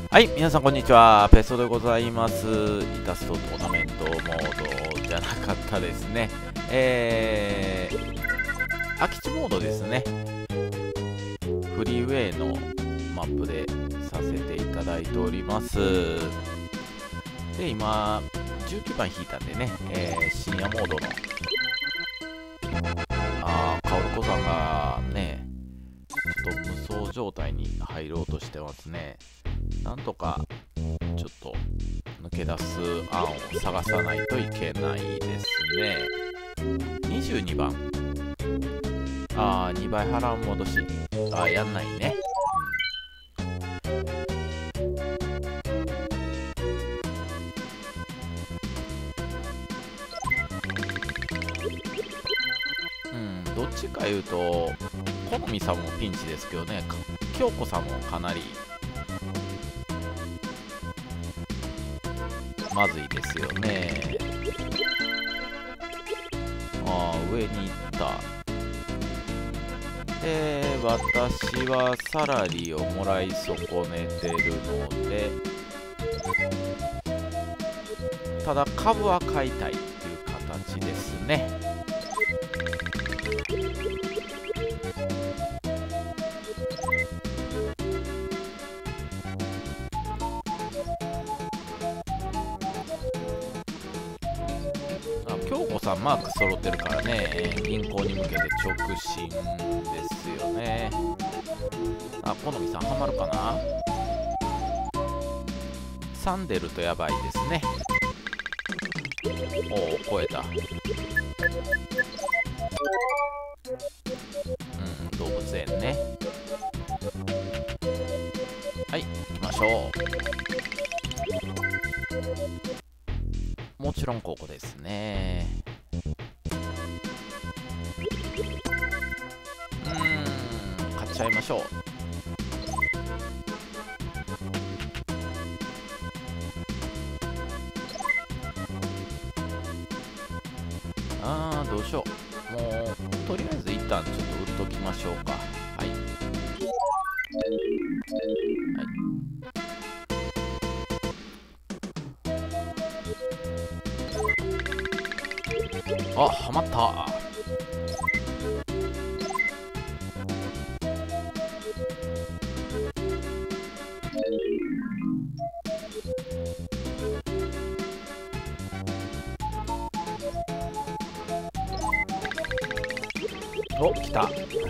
はい、皆さんこんにちは。ペソでございます。イタストトーナメントモードじゃなかったですね。空き地モードですね。フリーウェイのマップでさせていただいております。で、今、19番引いたんでね、深夜モードの、カオルコさんがね、ちょっと無双状態に入ろうとしてますね。なんとかちょっと抜け出す案を探さないといけないですね。22番。2倍払う戻し。やんないね。どっちか言うと、好みさんもピンチですけどね、京子さんもかなりまずいですよね。上に行った。で、私はサラリーをもらい損ねてるので、ただ株は買いたいっていう形ですね。京子さんマーク揃ってるからね、銀行に向けて直進ですよね。好みさんハマるかな。3出るとやばいですね。超えた。動物園ね。はい、行きましょう。もちろんここですね。買っちゃいましょう。どうしよう。もうとりあえず一旦ちょっと売っときましょうか。はい、はまった。来た。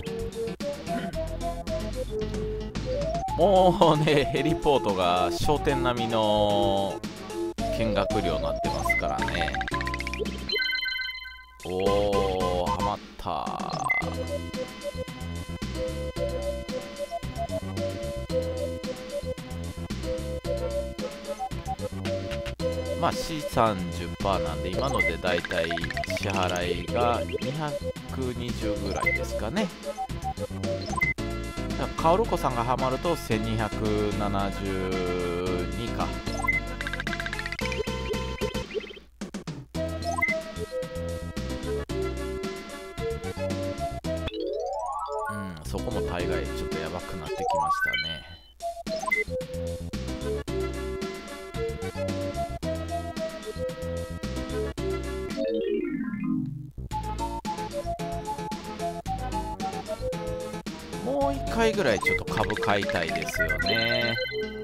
もうね、ヘリポートが商店並みの見学料になってますからね。はまった。資産 10% なんで、今のでだいたい支払いが220ぐらいですかね。カオルコさんがハマると1272か。そこも大概ちょっとやばくなってきましたね。もう1回ぐらいちょっと株買いたいですよね。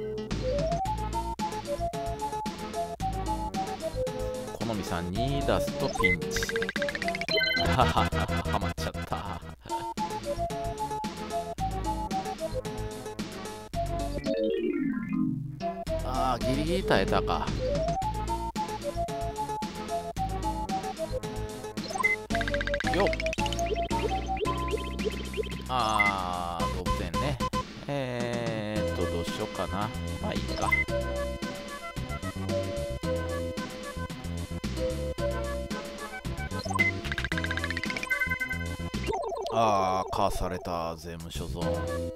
好みさんに出すとピンチ。はまっちゃった。ギリギリ耐えたか。よっ。動物園ね。どうしようかな。まあいいか。かわされた。税務署ゾーン。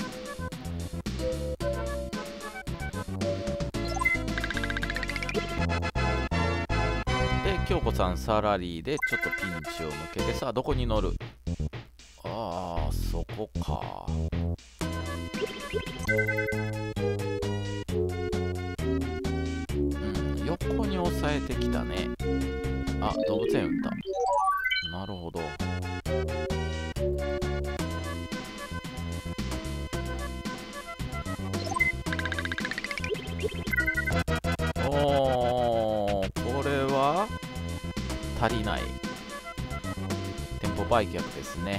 で、京子さんサラリーでちょっとピンチを抜けて、さあどこに乗る。そこか。 抑えてきたね。あ、動物園打った。なるほど。おー、これは足りない。店舗売却ですね。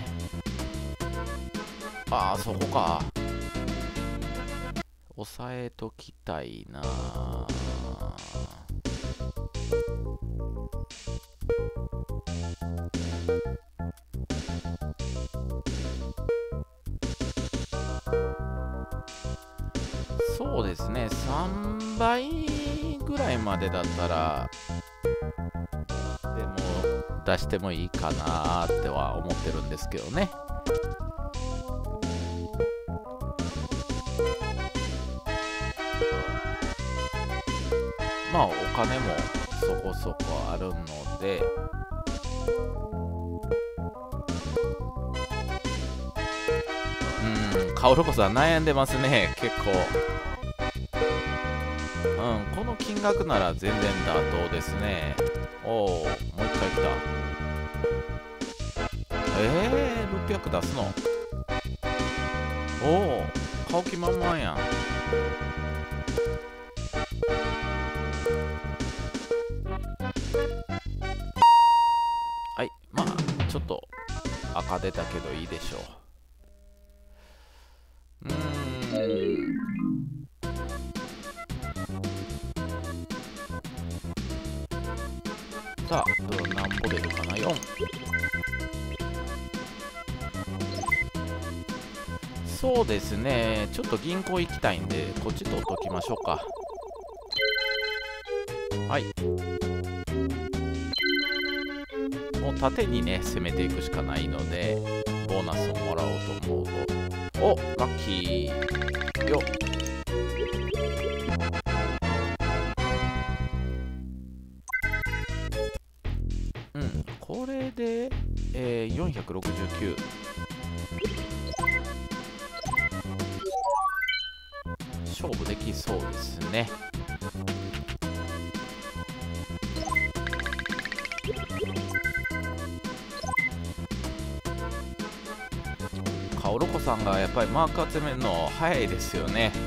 ああ、そこか。抑えときたいな。そうですね、3倍ぐらいまでだったらでも出してもいいかなっては思ってるんですけどね。まあお金もそこそこあるので、カオルコさん悩んでますね、結構。この金額なら全然妥当ですね。おお、もう一回来た。600出すの。おお、買う気満々やん。はい、まあちょっと赤出たけどいいでしょう。さあ、何歩出るかな。4。そうですね、ちょっと銀行行きたいんでこっち取っときましょうか。はい、もう縦にね攻めていくしかないので、ボーナスをもらおうと思うと、お、ラッキーよっ。これで、469。勝負できそうですね。カオロコさんがやっぱりマーク集めるの早いですよね。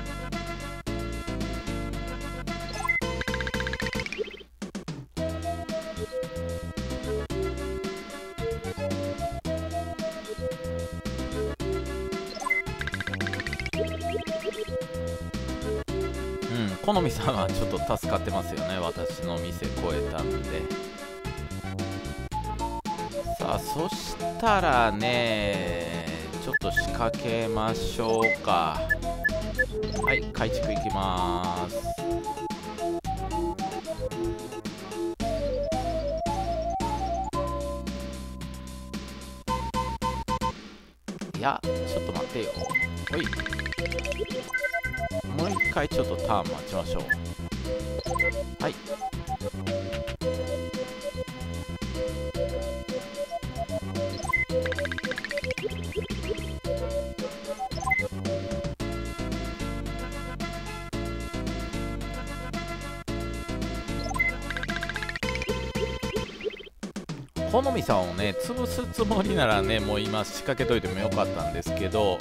好みさんはちょっと助かってますよね。私の店超えたんで。さあ、そしたらね、ちょっと仕掛けましょうか。はい、改築いきます。いや、ちょっと待ってよ。ほい。もう一回ちょっとターン待ちましょう。はい。好みさんをね潰すつもりならね、もう今仕掛けといてもよかったんですけど、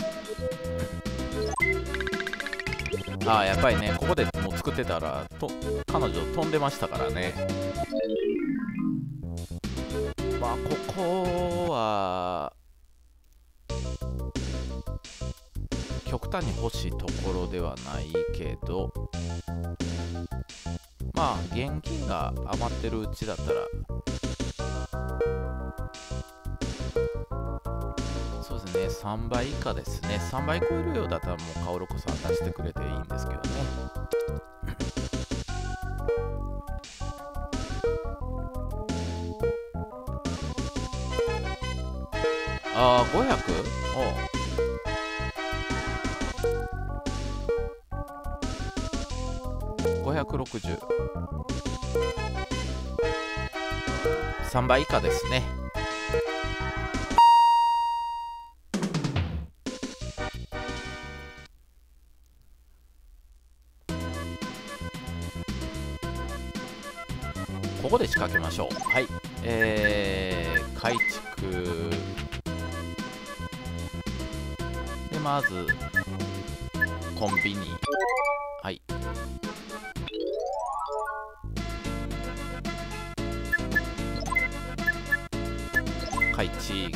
やっぱりね、ここでもう作ってたら彼女飛んでましたからね。まあここは極端に欲しいところではないけど、まあ現金が余ってるうちだったら、そうですね、3倍以下ですね。3倍超えるようだったらもうカオロコさん出してくれていいんですけどね。500？ 560。3倍以下ですね。 ここで仕掛けましょう。はい、改築で、まずコンビニ、はい、改築、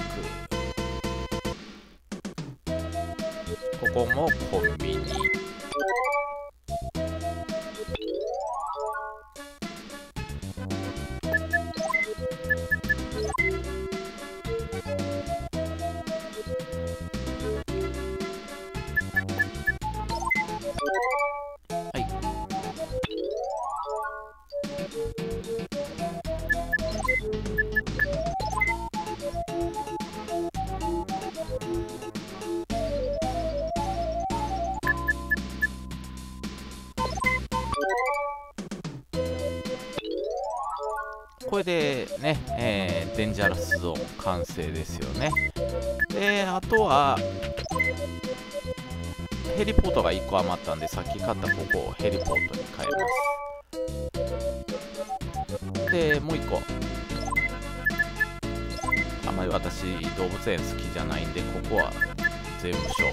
ここもコンビニ、はい、これでね、デンジャラスゾーン完成ですよね。で、あとはヘリポートが1個余ったんで、さっき買ったここをヘリポートに変えます。で、もう1個、あまり私動物園好きじゃないんで、ここは税務署。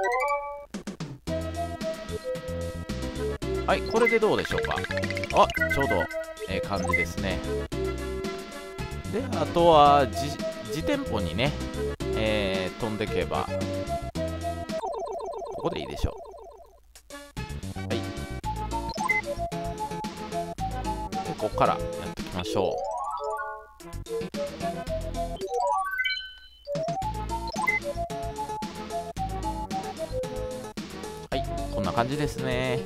はい、これでどうでしょうか。あ、ちょうどええ感じですね。で、あとは自店舗にね、飛んでけば、ここでいいでしょう。はい。で、ここからやっていきましょう。はい、こんな感じですね。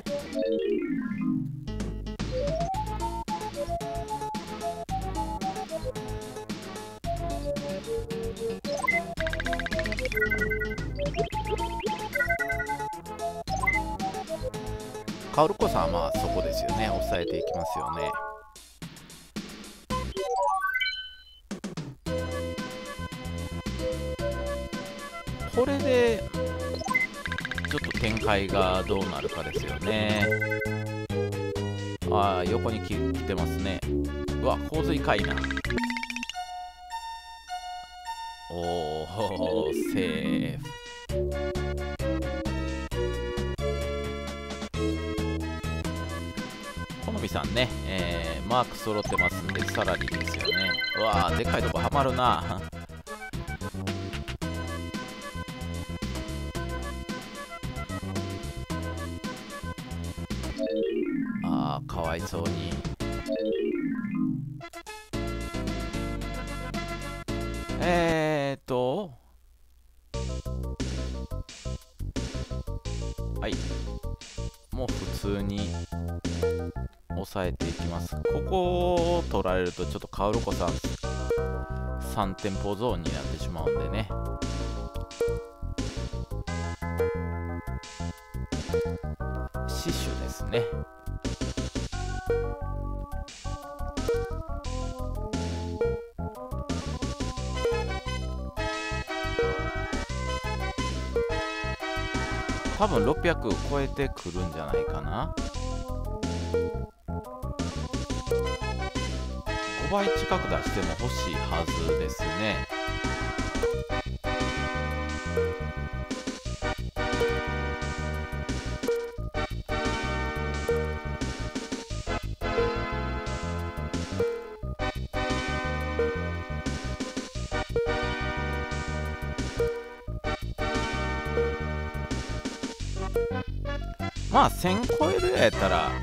カオルコさんはまあそこですよね。抑えていきますよね。これでちょっと展開がどうなるかですよね。ああ、横に来てますね。うわ、洪水かいな。おお、セーフ。好みさんね、マーク揃ってますんで、さらにですよね。うわー、でかいとこはまるな。あー、かわいそうに。はい。もう普通に抑えていきます。ここを取られるとちょっとカウロコさん3店舗ゾーンになってしまうんでね。死守ですね。多分600超えてくるんじゃないかな。5倍近く出しても欲しいはずですね。まあ1000超えるやったら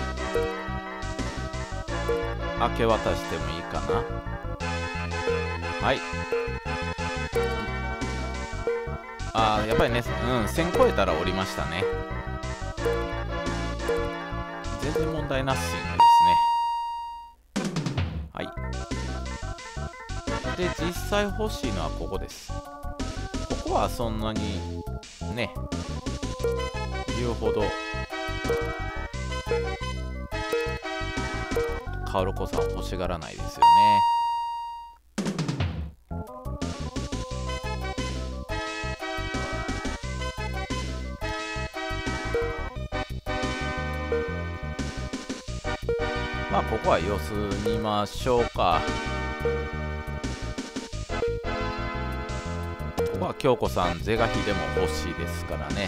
明け渡してもいいかな。はい。ああ、やっぱりね、1000超えたら降りましたね。全然問題なしですね。はい。で、実際欲しいのはここです。ここはそんなにね、言うほどカオルコさん欲しがらないですよね。 まあここは様子見ましょうか。ここは京子さん是が非でも欲しいですからね。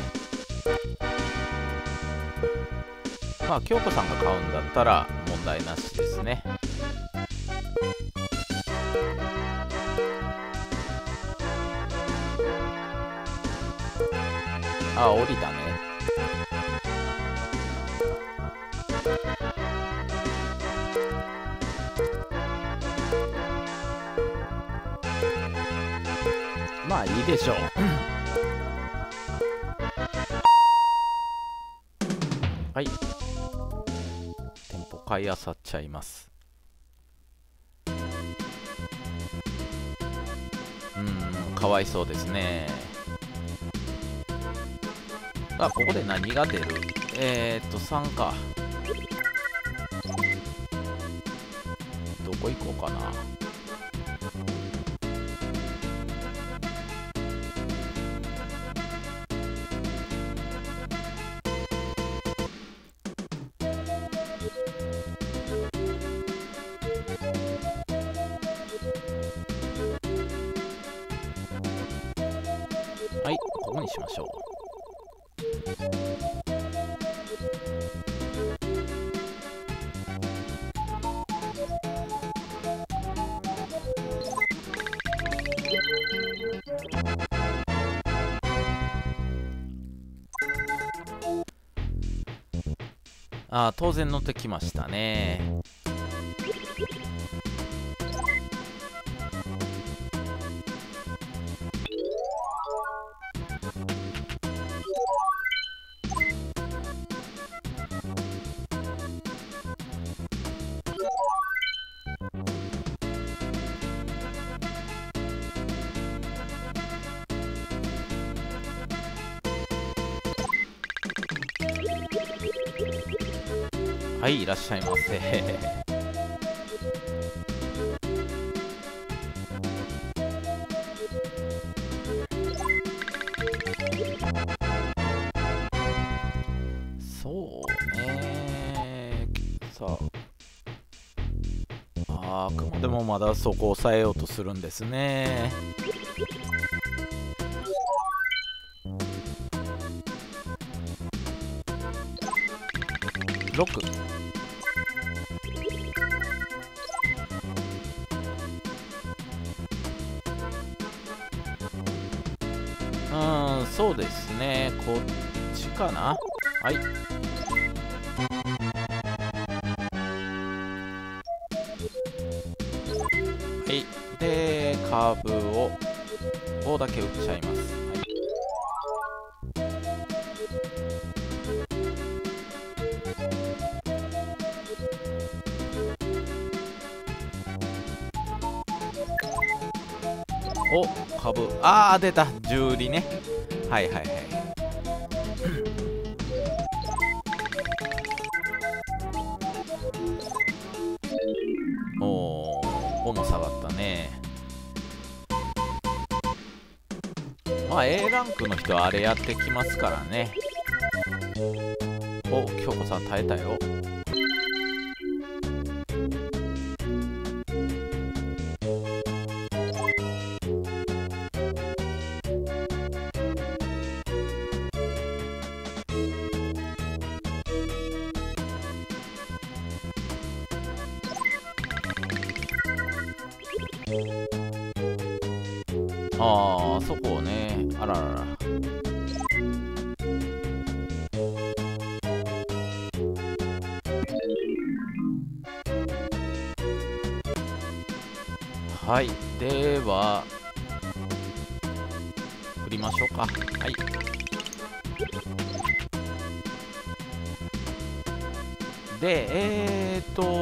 まあ京子さんが買うんだったら問題なしですね。あ、降りたね。まあいいでしょう。はい。店舗買い漁っちゃいます。かわいそうですね。あ、ここで何が出る？3か。どこ行こうかな。はい、ここにしましょう。ああ、当然乗ってきましたね。はい、いらっしゃいませ。そうね。さあ、あくまでもまだそこを抑えようとするんですね。6。そうですね。こっちかな。はい。はい。で、カーブを棒だけ打っちゃいます。お、株。あー、出た。重利ね。はいはいはい。おー、も下がったね。まあ A ランクの人はあれやってきますからね。お、京子さん耐えたよ。ああ、そこをね。あららら。はい。では、振りましょうか。はい。で、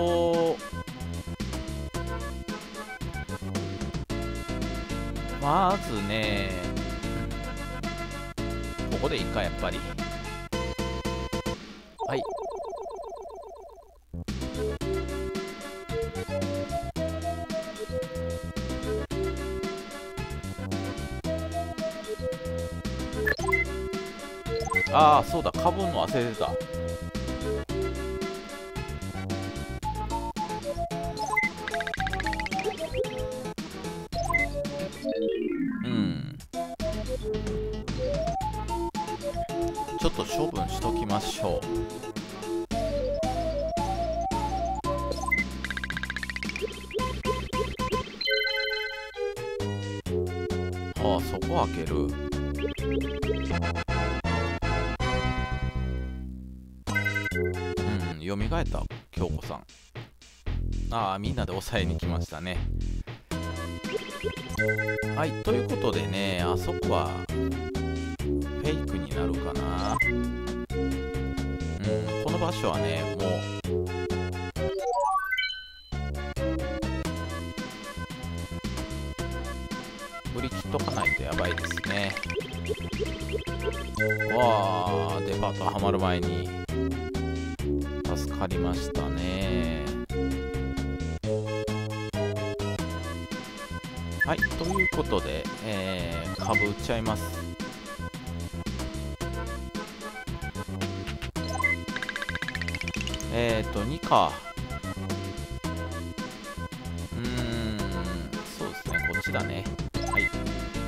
まずね、ここでいいか、やっぱり。はい。ああ、そうだ、株の忘れてた。 処分しときましょう。ああ、そこ開ける。蘇った京子さん。ああ、みんなで抑えに来ましたね。はい、ということでね、あそこはフェイクになるかな。この場所はね、もう振り切っとかないとやばいですね。わあ、デパートはまる前に助かりましたね。はい、ということで、株売っちゃいます。2か。そうですね、こっちだね。はい。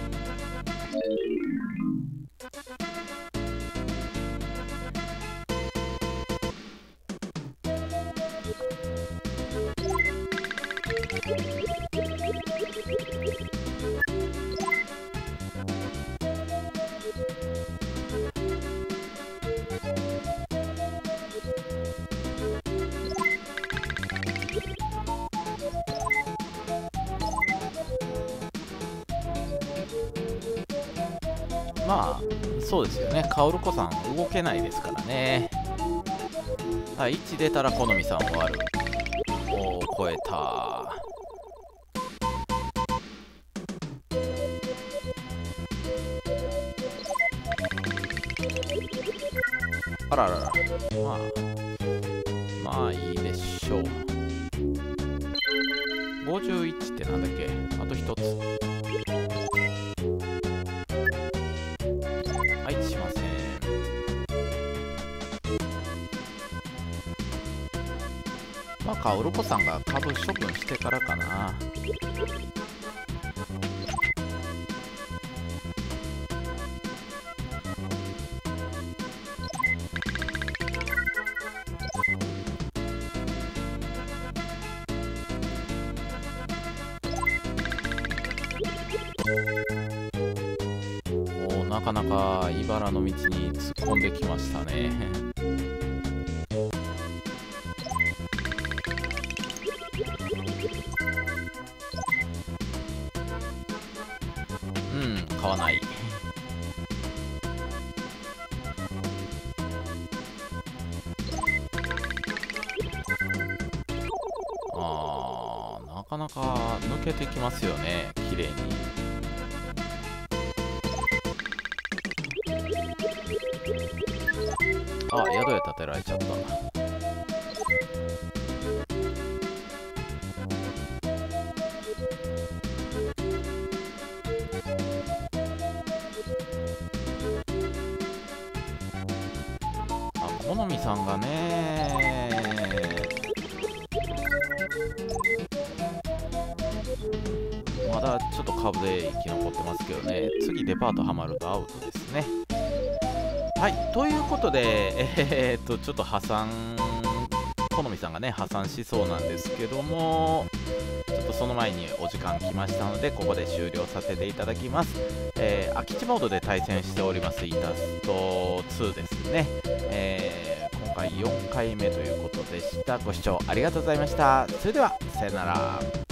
まあそうですよね、カオルコさん動けないですからね。はい、1出たら好みさん終わる。おお、超えた。あららら、まあいいでしょう。51ってなんだっけ、あと1つ。はい、しません。まあカオルコさんが株処分してからかな。なかなか茨の道に突っ込んできましたね。買わない。なかなか抜けてきますよね、綺麗に。あ、宿屋建てられちゃった。あ、好みさんがね、まだちょっと株で生き残ってますけどね。次デパートはまるとアウトですね。はい、ということで、ちょっと破産、好みさんがね、破産しそうなんですけども、ちょっとその前にお時間来ましたので、ここで終了させていただきます。空き地モードで対戦しております、イタスト2ですね。今回4回目ということでした。ご視聴ありがとうございました。それでは、さよなら。